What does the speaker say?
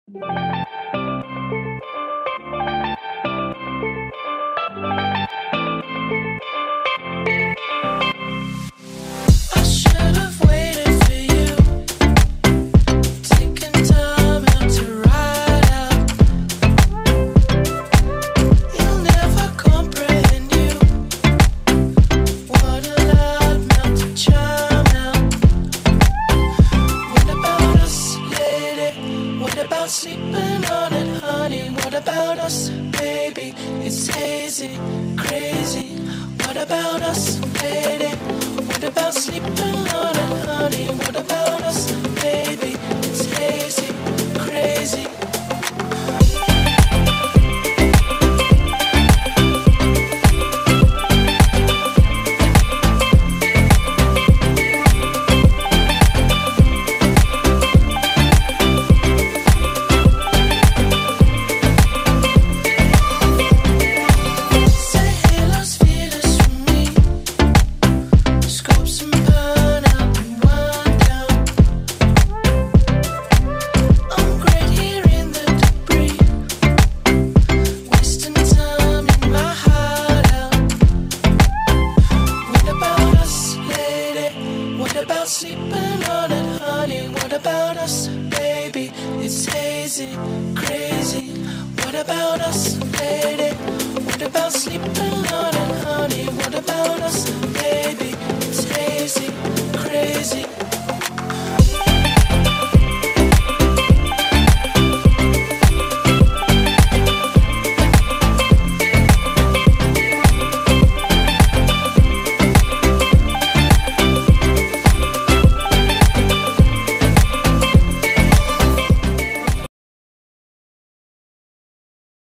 I should have waited for you, taking time out to ride out. You'll never comprehend you. What a loud mouth to chime out. What about us, lady? What about sleeping on it, honey? What about us, baby? It's hazy, crazy. What about us, lady? What about sleeping on it, honey? What about us, baby? It's hazy, crazy. Say hellos, feelers from me. Scope some burn out and wind down. I'm great here in the debris, wasting time in my hideout. What about us, lady? What about sleeping on it, honey? What about us, baby? It's hazy, crazy. What about us, lady? What about sleeping on it?